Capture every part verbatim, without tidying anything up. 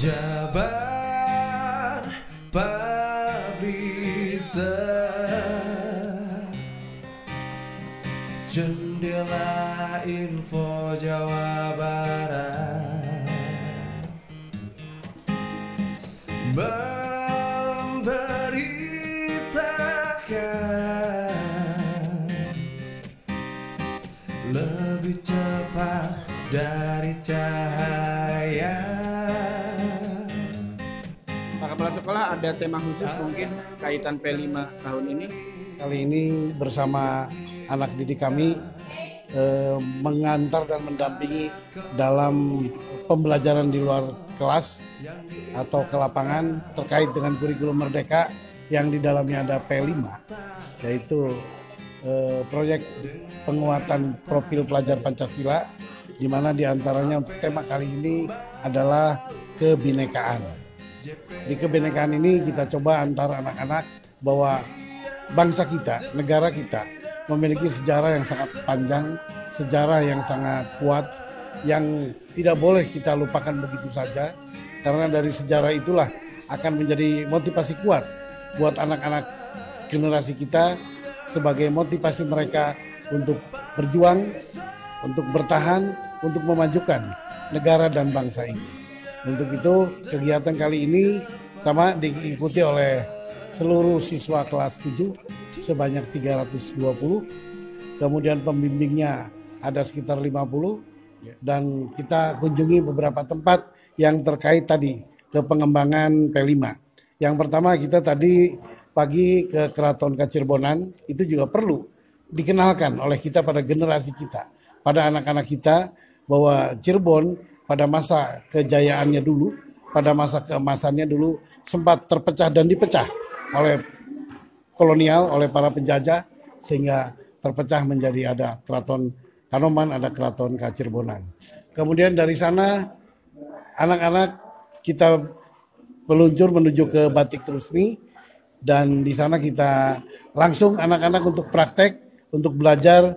Jabar Publisher, jendela info Jawa Barat, memberitakan lebih cepat dari cahaya. Pak Kepala Sekolah, ada tema khusus mungkin kaitan P lima tahun ini? Kali ini bersama anak didik kami eh, mengantar dan mendampingi dalam pembelajaran di luar kelas atau ke lapangan terkait dengan kurikulum Merdeka yang di dalamnya ada P lima, yaitu eh, proyek penguatan profil pelajar Pancasila, di mana diantaranya untuk tema kali ini adalah kebinekaan. Di kebinekaan ini kita coba antar anak-anak bahwa bangsa kita, negara kita memiliki sejarah yang sangat panjang, sejarah yang sangat kuat, yang tidak boleh kita lupakan begitu saja, karena dari sejarah itulah akan menjadi motivasi kuat buat anak-anak generasi kita sebagai motivasi mereka untuk berjuang, untuk bertahan, untuk memajukan negara dan bangsa ini. Untuk itu kegiatan kali ini sama diikuti oleh seluruh siswa kelas tujuh sebanyak tiga ratus dua puluh, kemudian pembimbingnya ada sekitar lima puluh, dan kita kunjungi beberapa tempat yang terkait tadi ke pengembangan P lima. Yang pertama kita tadi pagi ke Keraton Kacirbonan, itu juga perlu dikenalkan oleh kita pada generasi kita, pada anak-anak kita, bahwa Cirebon pada masa kejayaannya dulu, pada masa keemasannya dulu sempat terpecah dan dipecah oleh kolonial, oleh para penjajah, sehingga terpecah menjadi ada Keraton Kanoman, ada Keraton Kacirbonan. Kemudian dari sana anak-anak kita meluncur menuju ke Batik Trusmi, dan di sana kita langsung anak-anak untuk praktek, untuk belajar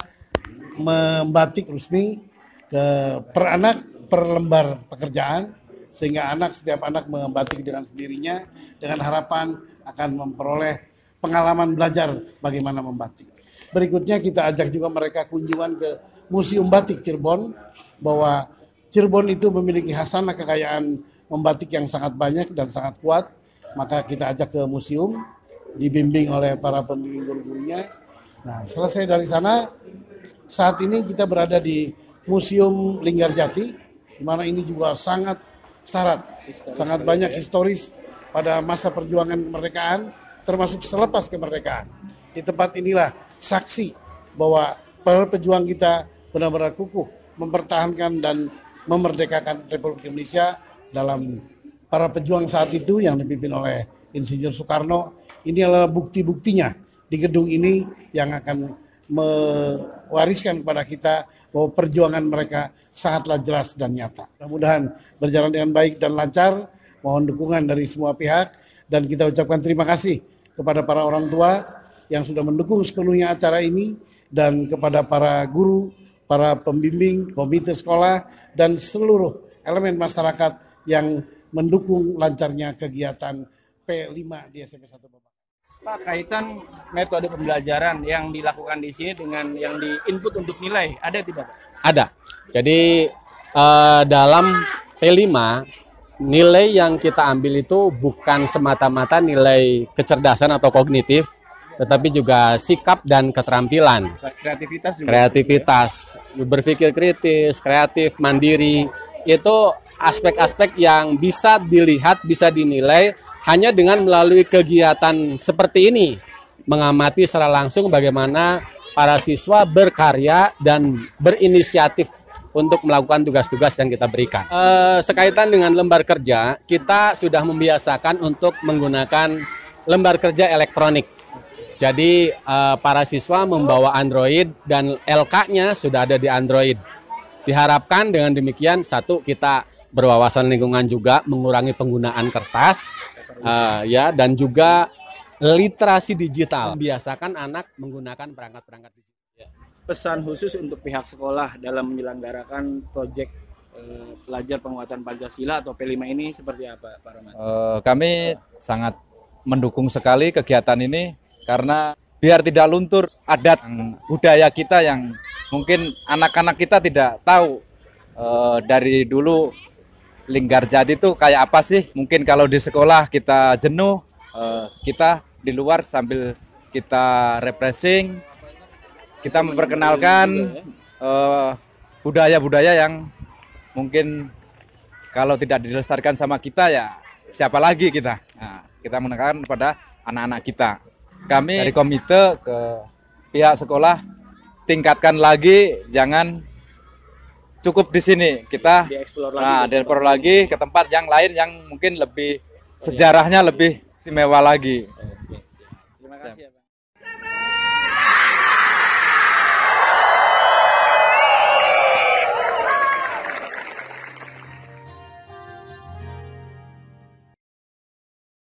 membatik Rusmi ke per anak, per lembar pekerjaan, sehingga anak setiap anak membatik dengan sendirinya dengan harapan akan memperoleh pengalaman belajar bagaimana membatik. Berikutnya kita ajak juga mereka kunjungan ke Museum Batik Cirebon, bahwa Cirebon itu memiliki khasanah kekayaan membatik yang sangat banyak dan sangat kuat. Maka kita ajak ke museum, dibimbing oleh para pembimbing guru-gurunya. Nah, selesai dari sana, saat ini kita berada di Museum Linggarjati, di mana ini juga sangat syarat, historis, sangat banyak historis pada masa perjuangan kemerdekaan, termasuk selepas kemerdekaan. Di tempat inilah saksi bahwa para pejuang kita benar-benar kukuh mempertahankan dan memerdekakan Republik Indonesia dalam para pejuang saat itu yang dipimpin oleh Insinyur Soekarno. Ini adalah bukti-buktinya di gedung ini yang akan mewariskan kepada kita bahwa perjuangan mereka sangatlah jelas dan nyata. Mudah-mudahan berjalan dengan baik dan lancar. Mohon dukungan dari semua pihak, dan kita ucapkan terima kasih kepada para orang tua yang sudah mendukung sepenuhnya acara ini, dan kepada para guru, para pembimbing, komite sekolah, dan seluruh elemen masyarakat yang mendukung lancarnya kegiatan P lima di S M P satu Babakan. Pak, kaitan metode pembelajaran yang dilakukan di sini dengan yang di input untuk nilai, ada tidak? Ada. Jadi eh, dalam P lima nilai yang kita ambil itu bukan semata-mata nilai kecerdasan atau kognitif, tetapi juga sikap dan keterampilan. Kreativitas juga. Kreativitas, berpikir kritis, kreatif, mandiri, itu aspek-aspek yang bisa dilihat, bisa dinilai hanya dengan melalui kegiatan seperti ini, mengamati secara langsung bagaimana para siswa berkarya dan berinisiatif untuk melakukan tugas-tugas yang kita berikan. E, sekaitan dengan lembar kerja, kita sudah membiasakan untuk menggunakan lembar kerja elektronik. Jadi e, para siswa membawa Android dan L K-nya sudah ada di Android. Diharapkan dengan demikian, satu, kita berwawasan lingkungan juga, mengurangi penggunaan kertas, uh, ya, dan juga literasi digital. Biasakan anak menggunakan perangkat-perangkat digital. Pesan khusus untuk pihak sekolah dalam menyelenggarakan proyek eh, pelajar penguatan Pancasila atau P lima ini seperti apa, Pak Rahmat? Eh, kami sangat mendukung sekali kegiatan ini karena biar tidak luntur adat budaya kita yang mungkin anak-anak kita tidak tahu. Eh, dari dulu Linggarjati itu kayak apa sih? Mungkin kalau di sekolah kita jenuh, eh, kita di luar sambil kita refreshing, kita memperkenalkan eh, budaya-budaya yang mungkin kalau tidak dilestarikan sama kita ya siapa lagi kita. Nah, kita menekankan kepada anak-anak kita. Kami dari komite ke pihak sekolah tingkatkan lagi, jangan cukup di sini, kita Dieksplor lagi, nah dieksplor lagi ke tempat yang lain yang mungkin lebih sejarahnya lebih istimewa lagi. Oke, siap. Terima kasih ya, Pak.